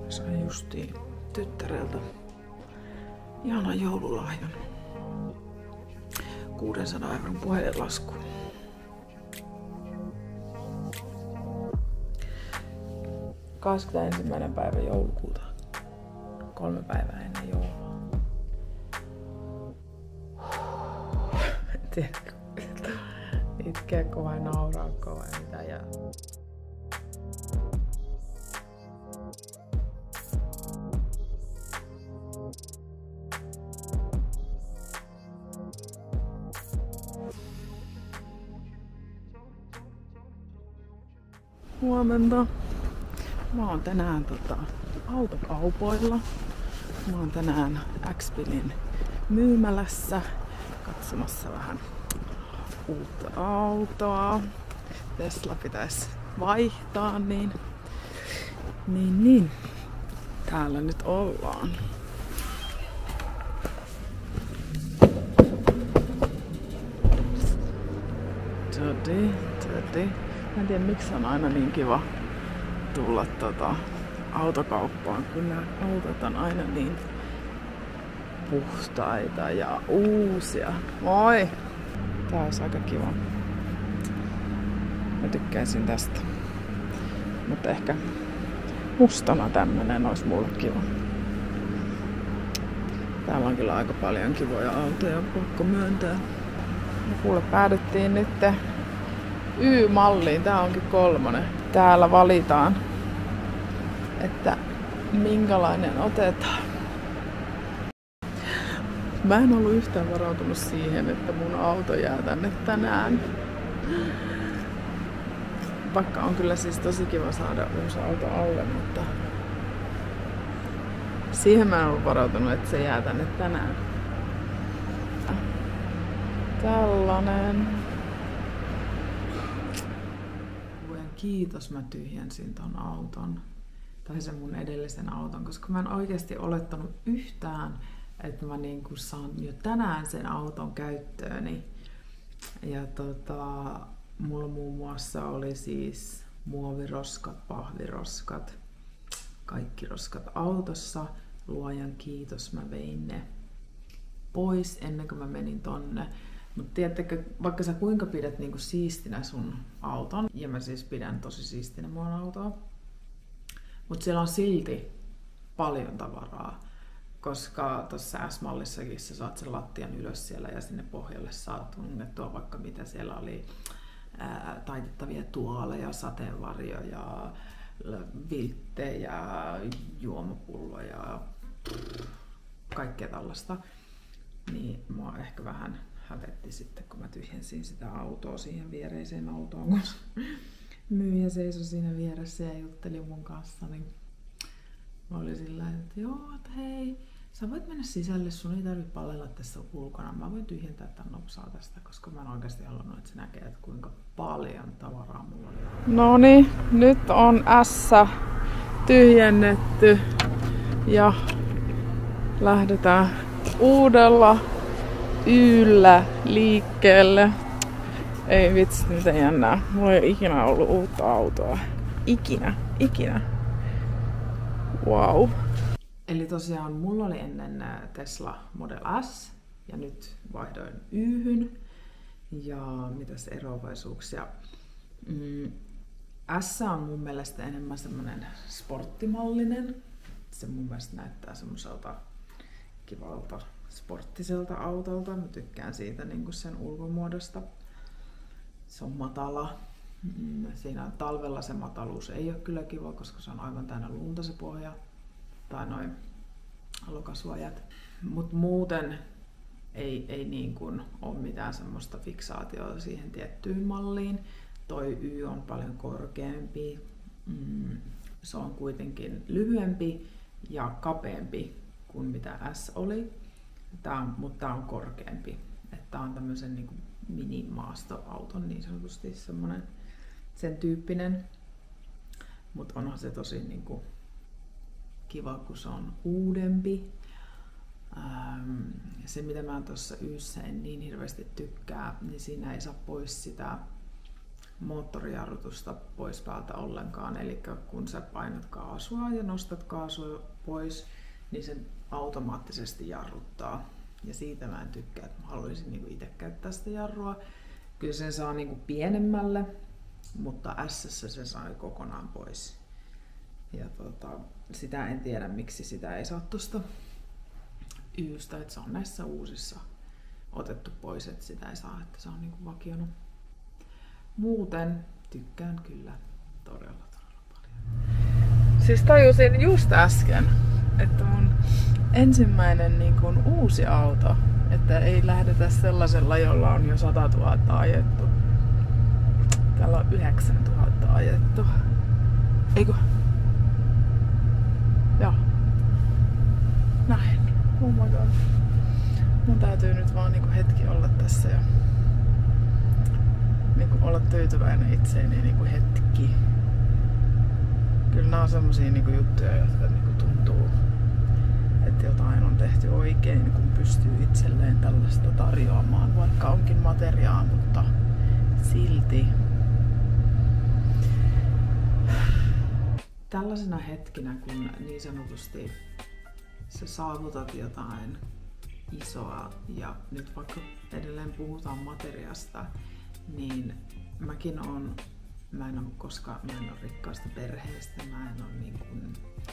Sain justiin tyttäreltä ihanan joululahjan. 600 € puhelinlasku. – 21. päivä joulukuuta. 3 päivää ennen joulua. En tiedä, itkeäkö vai nauraako vai mitä jää. Huomenta. Mä oon tänään autokaupoilla. Mä oon tänään Xpilin myymälässä katsomassa vähän uutta autoa. Tesla pitäisi vaihtaa, niin. Täällä nyt ollaan. Mä en tiedä miksi on aina niin kiva tulla autokauppaan, kun nämä autot on aina niin puhtaita ja uusia. Moi! Tää olisi aika kiva. Mä tykkäisin tästä. Mutta ehkä mustana tämmönen olisi mulle kiva. Täällä on kyllä aika paljon kivoja autoja, pakko myöntää. Ja kuule, päädyttiin nyt Y-malliin. Tää onkin 3. Täällä valitaan, että minkälainen otetaan. Mä en ollut yhtään varautunut siihen, että mun auto jää tänne tänään. Vaikka on kyllä siis tosi kiva saada uusi auto alle, mutta siihen mä en ollut varautunut, että se jää tänne tänään. Tällainen. Kiitos, mä tyhjensin ton auton. Tai sen mun edellisen auton, koska mä en oikeasti olettanut yhtään, että mä niinku saan jo tänään sen auton käyttööni. Ja mulla muun muassa oli siis muoviroskat, pahviroskat, kaikki roskat autossa. Luojan kiitos, mä vein ne pois ennen kuin mä menin tonne. Mutta tiedättekö, vaikka sä kuinka pidät niinku siistinä sun auton, ja mä siis pidän tosi siistinä mun autoa, mutta siellä on silti paljon tavaraa, koska tuossa S-mallissakin sä saat sen lattian ylös siellä ja sinne pohjalle saat tunnettua vaikka mitä siellä oli, taitettavia tuoleja, sateenvarjoja, vilttejä, juomapulloja, kaikkea tällaista. Niin mua ehkä vähän hävetti sitten, kun mä tyhjensin sitä autoa siihen viereiseen autoon, kun myyjä seisoi siinä vieressä ja jutteli mun kanssa, niin mä olin sillä tavalla, että joo, että hei, sä voit mennä sisälle, sun ei tarvitse palella tässä ulkona, mä voin tyhjentää tän nopsaa tästä, koska mä en oikeasti halunnut, että se näkee, että kuinka paljon tavaraa mulla on. Noniin, nyt on S tyhjennetty ja lähdetään uudella Yllä liikkeelle. Ei vitsi, miten jännää. Mulla ei ole ikinä ollut uutta autoa. Ikinä. Wow. Eli tosiaan mulla oli ennen Tesla Model S ja nyt vaihdoin Y:hyn. Ja mitäs eroavaisuuksia? S on mun mielestä enemmän semmonen sporttimallinen. Se mun mielestä näyttää semmoiselta kivalta sporttiselta autolta. Mä tykkään siitä niin sen ulkomuodosta. Se on matala. Siinä talvella se mataluus ei ole kyllä kiva, koska se on aivan täynnä lunta se pohja. Tai noin lokasuojat. Mut muuten ei niin kuin ole mitään semmoista fiksaatiota siihen tiettyyn malliin. Toi Y on paljon korkeampi. Se on kuitenkin lyhyempi ja kapeampi kuin mitä S oli. Mutta tää on korkeampi. Tää on tämmöisen niin kuin minimaastoauton niin sanotusti semmonen sen tyyppinen. Mutta onhan se tosi niin kuin kiva, kun se on uudempi. Se mitä mä tuossa Yssä en niin hirveästi tykkää, niin siinä ei saa pois sitä moottorijarrutusta pois päältä ollenkaan. Eli kun sä painat kaasua ja nostat kaasua pois, niin se automaattisesti jarruttaa. Ja siitä mä en tykkää, että mä haluaisin niinku itse käyttää sitä jarrua. Kyllä sen saa niinku pienemmälle, mutta S:ssä se sai kokonaan pois. Ja sitä en tiedä, miksi sitä ei saa tuosta Y:stä, että se on näissä uusissa otettu pois, että sitä ei saa, että se on niinku vakiona. Muuten tykkään kyllä todella paljon. Siis tajusin just äsken, että mun ensimmäinen niin kuin uusi auto, että ei lähdetä sellaisella, jolla on jo 100 000 ajettu. Täällä on 9 000 ajettu. Eikö? Joo. Näin. Oh my god. Mun täytyy nyt vaan niinku hetki olla tässä ja niinku olla tyytyväinen itseeni niinku hetki. Kyllä nää on semmosia niinku juttuja, jotka niinku tuntuu, että jotain on tehty oikein, kun pystyy itselleen tällaista tarjoamaan, vaikka onkin materiaa, mutta silti. Tällaisena hetkinä, kun niin sanotusti sä saavutat jotain isoa ja nyt vaikka edelleen puhutaan materiasta, niin mä en ole rikkaasta perheestä, mä en ole niin kuin,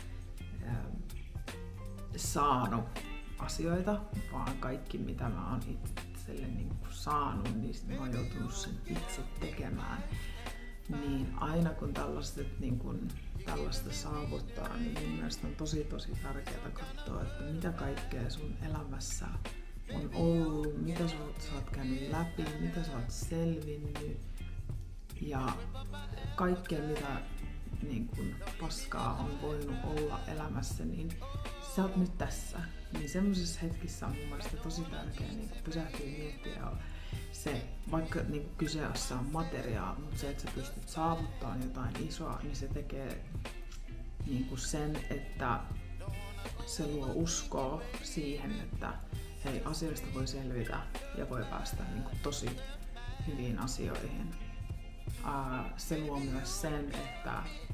saanut asioita, vaan kaikki mitä mä oon itselle niin kuin saanut, niin mä oon joutunut sen itse tekemään. Niin aina kun tällaista saavuttaa, niin mun mielestä on tosi tärkeää katsoa, että mitä kaikkea sun elämässä on ollut, mitä sä oot käynyt läpi, mitä sä oot selvinnyt ja kaikkea mitä niin kun paskaa on voinut olla elämässä, niin sä oot nyt tässä. Niin semmoisessa hetkissä on mun mielestä tosi tärkeää niin pysähtyä miettiä se, vaikka niin kyseessä on materiaa, mutta se, että sä pystyt saavuttamaan jotain isoa, niin se tekee niin kuin sen, että se luo uskoa siihen, että hei, asioista voi selvitä ja voi päästä niin kuin tosi hyviin asioihin. Se luo myös sen, että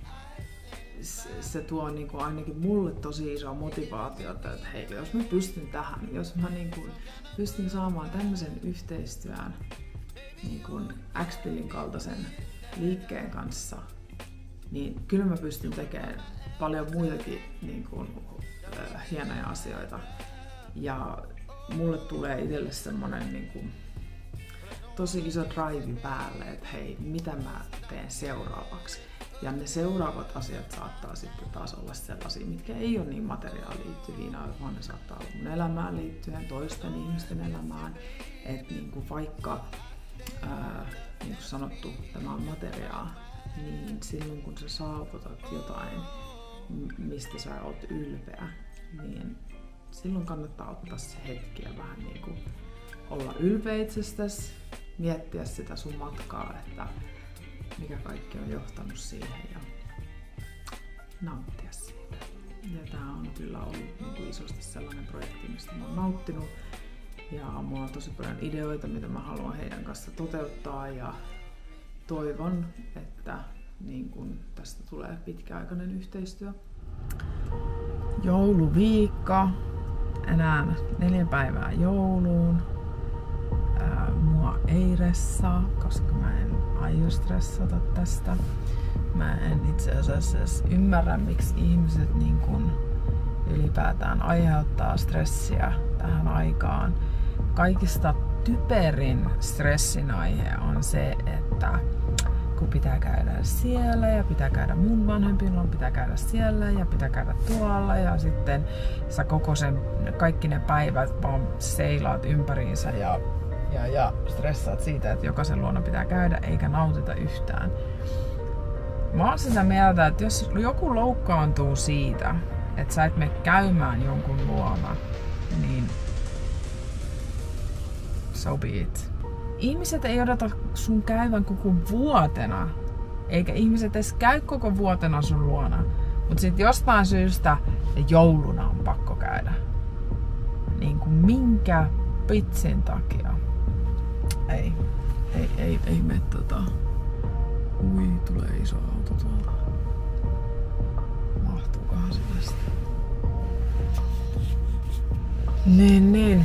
se tuo niin kuin ainakin mulle tosi isoa motivaatiota, että hei, jos mä pystyn tähän, jos mä niin kuin pystyn saamaan tämmöisen yhteistyön niin kuin X-Pillin kaltaisen liikkeen kanssa, niin kyllä mä pystyn tekemään paljon muitakin niin kuin, hienoja asioita. Ja mulle tulee itselle semmonen niin kuin tosi iso drive päälle, että hei, mitä mä teen seuraavaksi. Ja ne seuraavat asiat saattaa sitten taas olla sellaisia, mitkä ei ole niin materiaaliin liittyviä, vaan ne saattaa olla mun elämään liittyen, toisten ihmisten elämään. Että niin kuin vaikka, niin kuin sanottu, tämä on materiaa, niin silloin kun sä saavutat jotain, mistä sä oot ylpeä, niin silloin kannattaa ottaa se hetki ja vähän niin kuin olla ylpeä itsestäsi, miettiä sitä sun matkaa, että mikä kaikki on johtanut siihen ja nauttia siitä. Ja tää on kyllä ollut niin kuin isosti sellainen projekti, mistä mä oon nauttinut. Ja mulla on tosi paljon ideoita, mitä mä haluan heidän kanssa toteuttaa ja toivon, että niin kun tästä tulee pitkäaikainen yhteistyö. Jouluviikko. Enää 4 päivää jouluun. Mua ei ressaa, koska mä en aio stressata tästä. Mä en itse asiassa edes ymmärrä, miksi ihmiset niin kun ylipäätään aiheuttaa stressiä tähän aikaan. Kaikista typerin stressin aihe on se, että kun pitää käydä siellä ja pitää käydä mun vanhempilla, pitää käydä siellä ja pitää käydä tuolla ja sitten sä kaikki ne päivät vaan seilaat ympäriinsä ja stressaat siitä, että jokaisen luona pitää käydä eikä nautita yhtään. Mä oon sitä mieltä, että jos joku loukkaantuu siitä, että sä et mene käymään jonkun luona, niin so be it. Ihmiset ei odota sun käyvän koko vuotena, eikä ihmiset edes käy koko vuotena sun luona. Mut sit jostain syystä jouluna on pakko käydä. Niin kuin minkä pitsin takia? Ei mene Ui, tulee iso auto tuolta. Mahtuukohan se tästä? Niin.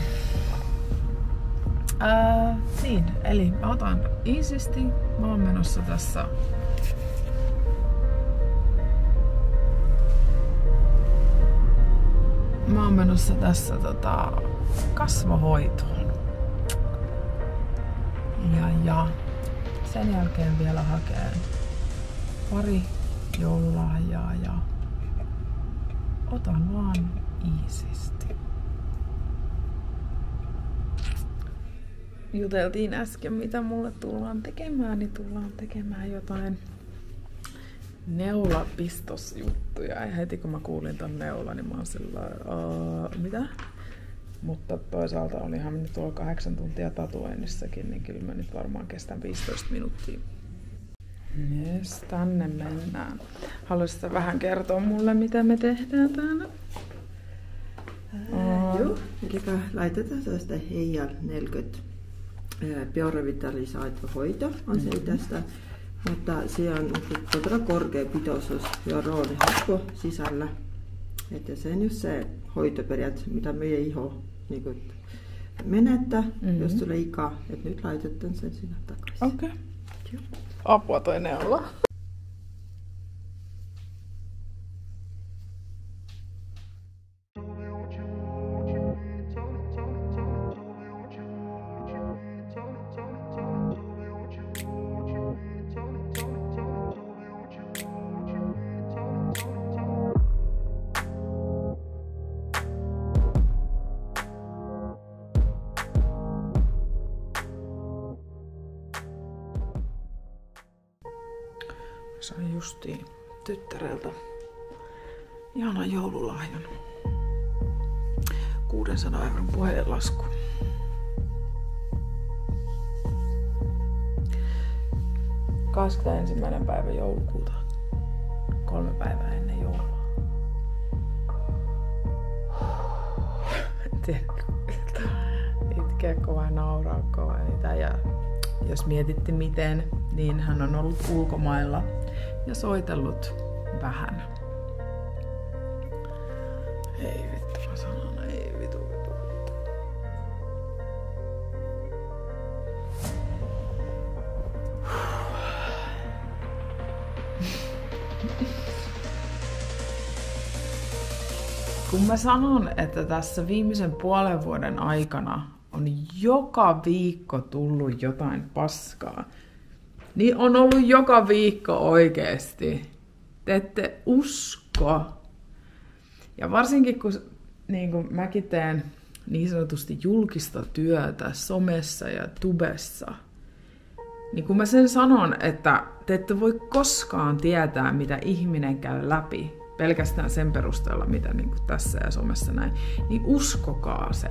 Niin, eli mä otan iisisti. Mä oon menossa tässä kasvohoitoon. Ja sen jälkeen vielä hakeen pari joululahjaa ja otan vaan iisisti. Juteltiin äsken, mitä mulle tullaan tekemään, niin tullaan tekemään jotain neulapistosjuttuja. Ja heti kun mä kuulin ton neula, niin mä oon sellainen, mitä? Mutta toisaalta olihan nyt tuolla 8 tuntia tatuoinnissakin, niin kyllä mä nyt varmaan kestän 15 minuuttia. Yes, tänne mennään. Haluaisitko vähän kertoa mulle, mitä me tehdään täällä? Joo, eli laitetaan tästä Heijal 40 biorevitalisaatiohoito on se tästä, mutta se on todella korkea pitoisuus hyaluronihappo sisällä. Että se on just se hoitoperiaate, mitä meidän iho niin menettää, jos tulee ikä, että nyt laitetaan sen sinne takaisin. Okei. Apua toi neula. Sain justiin tyttäreltä ihanan joululahjan. 600 € puhelinlasku. ...21. päivä joulukuuta. 3 päivää ennen joulua. En tiedä, itkeä kovaa, nauraa kovaa niitä. Ja jos mietitte miten, niin hän on ollut ulkomailla ja soitellut vähän. Ei vittu, mä sanon, ei vitu. Kun mä sanon, että tässä viimeisen puolen vuoden aikana on joka viikko tullut jotain paskaa, niin on ollut joka viikko oikeesti. Te ette usko. Ja varsinkin kun niin kuin mäkin teen niin sanotusti julkista työtä somessa ja tubessa, niin kun mä sen sanon, että te ette voi koskaan tietää, mitä ihminen käy läpi, pelkästään sen perusteella, mitä niin kuin tässä ja somessa näin, niin uskokaa se.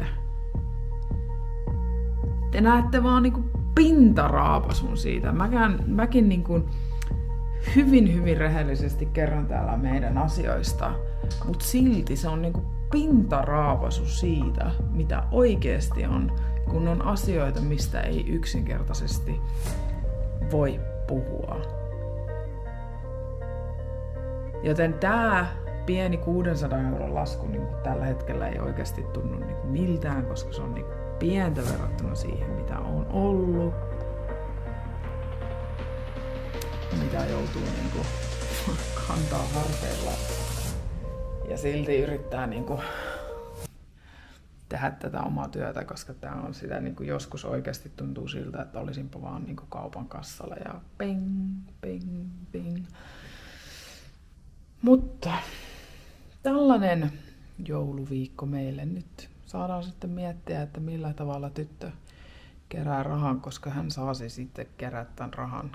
Te näette vaan niin kuin pintaraapasun siitä. Mäkin niin kuin hyvin rehellisesti kerron täällä meidän asioista, mutta silti se on niin kuin pintaraapasu siitä, mitä oikeasti on, kun on asioita, mistä ei yksinkertaisesti voi puhua. Joten tää pieni 600 € lasku niin tällä hetkellä ei oikeasti tunnu niin miltään, koska se on niin pientä verrattuna siihen, mitä on ollut. Mitä joutuu niin kuin kantaa harteilla. Ja silti yrittää niin kuin tehdä tätä omaa työtä, koska tää on sitä niin kuin joskus oikeasti tuntuu siltä, että olisinpa vaan niin kuin kaupan kassalla ja ping. Mutta tällainen jouluviikko meille nyt. Saadaan sitten miettiä, että millä tavalla tyttö kerää rahan, koska hän saasi sitten kerätä tämän rahan.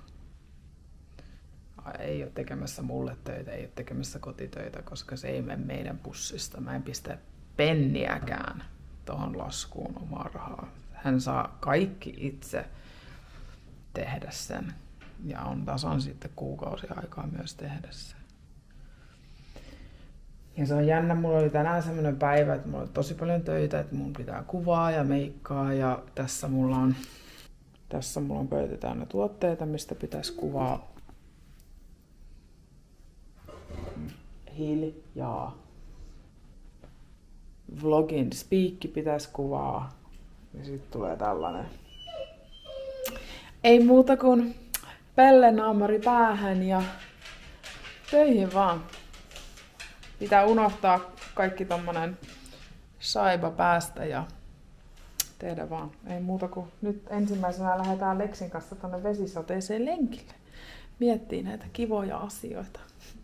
Ei ole tekemässä mulle töitä, ei ole tekemässä kotitöitä, koska se ei mene meidän pussista. Mä en pistä penniäkään tuohon laskuun omaa rahaa. Hän saa kaikki itse tehdä sen. Ja on tasan sitten kuukausi aikaa myös tehdä sen. Ja se on jännä, mulla oli tänään semmoinen päivä, että mulla oli tosi paljon töitä, että mun pitää kuvaa ja meikkaa ja tässä mulla on pöytä täynnä tuotteita, mistä pitäisi kuvaa hiljaa. Vlogin spiikki pitäisi kuvaa. Ja sitten tulee tällainen. Ei muuta kuin pellenaamari päähän ja töihin vaan. Pitää unohtaa kaikki tommonen saiba päästä ja tehdä vaan. Ei muuta kuin nyt ensimmäisenä lähdetään Leksin kanssa tonne vesisateeseen lenkille. Miettii näitä kivoja asioita.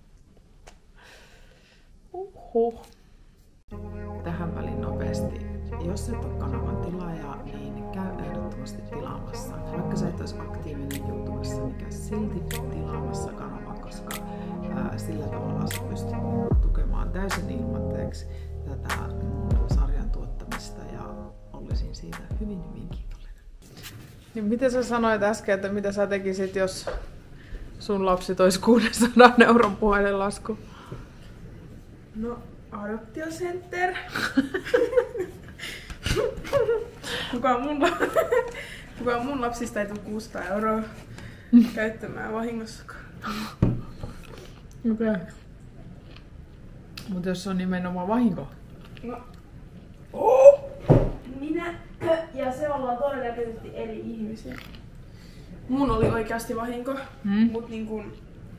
Tähän väliin nopeasti. Jos et ole kanavan tilaaja, niin käy ehdottomasti tilaamassa. Vaikka sä et olisi aktiivinen YouTubessa, niin käy silti tilaamassa kanavan, koska sillä tavalla sä pystyt tukemaan täysin ilmatteeksi tätä sarjan tuottamista ja olisin siitä hyvin kiitollinen. Niin miten sä sanoit äsken, että mitä sä tekisit, jos sun lapsi toisi 600 € puhelinlasku? No, adoptiocenter. Kukaan mun lapsista ei tule 600 € käyttämään vahingossakaan. Okei. Mutta jos se on nimenomaan vahinko? No. Minä ja se ollaan todennäköisesti eri ihmisiä. Mun oli oikeasti vahinko, mut niin kun...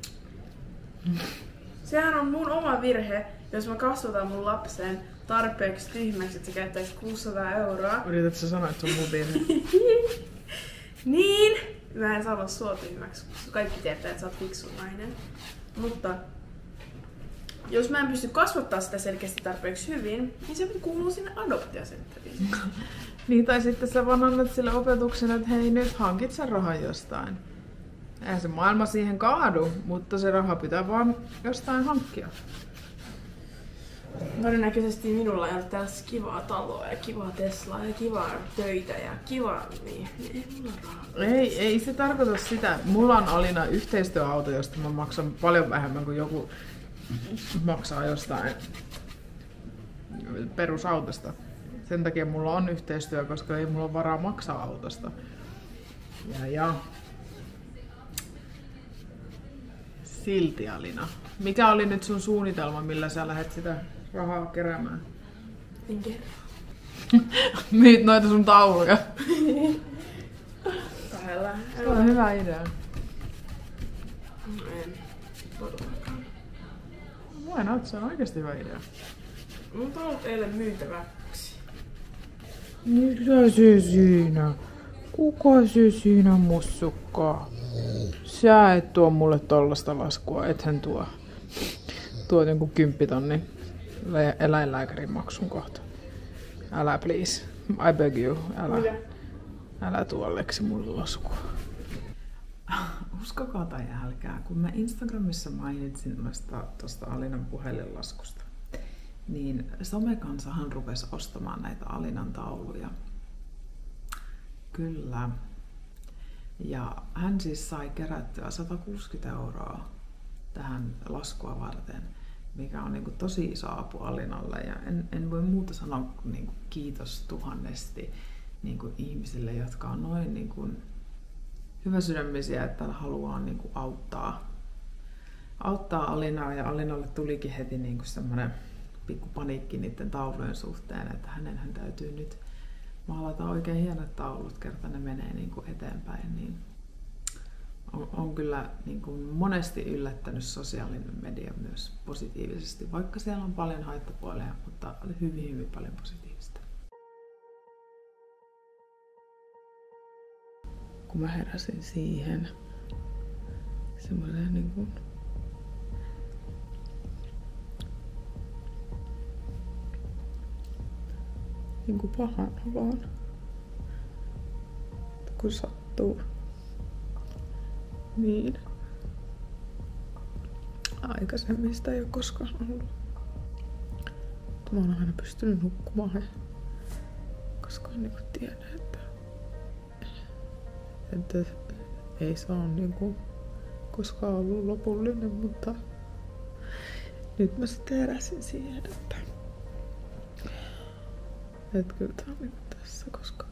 Sehän on mun oma virhe, jos mä kasvatan mun lapsen tarpeeksi tyhmäksi, että se käyttäisi 600 €. Yritätkö sä sanoa, että se on mun virhe? Niin! Mä en sano sua tyhmäksi, koska kaikki tietää, että sä oot fiksu nainen. Mutta jos mä en pysty kasvattaa sitä selkeästi tarpeeksi hyvin, niin se kuuluu sinne adoptiocentteriin. Niin, tai sitten sä vaan annat sille opetuksen, että hei, nyt hankit sen rahan jostain. Eihän se maailma siihen kaadu, mutta se raha pitää vaan jostain hankkia. Todennäköisesti minulla ei ole tällaista kivaa taloa ja kivaa Teslaa ja kivaa töitä ja kivaa, niin ei mulla rahaa. Ei se tarkoita sitä. Mulla on Alina yhteistyöauto, josta mä maksan paljon vähemmän kuin joku maksaa jostain perusautosta. Sen takia mulla on yhteistyö, koska ei mulla ole varaa maksaa autosta. Ja. Silti Alina. Mikä oli nyt sun suunnitelma, millä sä lähdet sitä rahaa keräämään? En kerää. Myyt noita sun tauluja. Kahdella. Se on hyvä idea. En todellakaan. Why not? Se on oikeesti hyvä idea. Mun taulut eilen myytäväksi. Mitä se siinä? Kuka se siinä mussukkaa? Sä et tuo mulle tollasta laskua, ethän tuo. Tuo jonkun 10 000 eläinlääkärin maksun kohta. Älä please. I beg you. Älä tuo Leksi mulle laskua. Uskokaa tai älkää, kun mä Instagramissa mainitsin tuosta Alinan puhelinlaskusta, niin somekansahan rupesi ostamaan näitä Alinan tauluja. Kyllä. Ja hän siis sai kerättyä 160 € tähän laskua varten, mikä on niinku tosi iso apu Alinalle. Ja en voi muuta sanoa kuin niinku kiitos tuhannesti niinku ihmisille, jotka on noin niinku hyväsydämisiä, että haluaa niinku auttaa Alinaa. Ja Alinalle tulikin heti niinku semmoinen pikku paniikki niiden taulujen suhteen, että hänenhän täytyy nyt maalata oikein hienot taulut, kerta ne menee niin kuin eteenpäin, niin on kyllä niin kuin monesti yllättänyt sosiaalinen media myös positiivisesti, vaikka siellä on paljon haittapuolia, mutta hyvin paljon positiivista. Kun mä heräsin siihen semmoiseen niin kuin pahan oloon, kun sattuu niin. Aikaisemmin sitä ei ole koskaan ollut. Mä oon aina pystynyt nukkumaan, koska niin tiedän, että ei se ole niin koskaan ollut lopullinen, mutta nyt mä sitten heräsin siihen, että kyllä tää on niin tässä, koska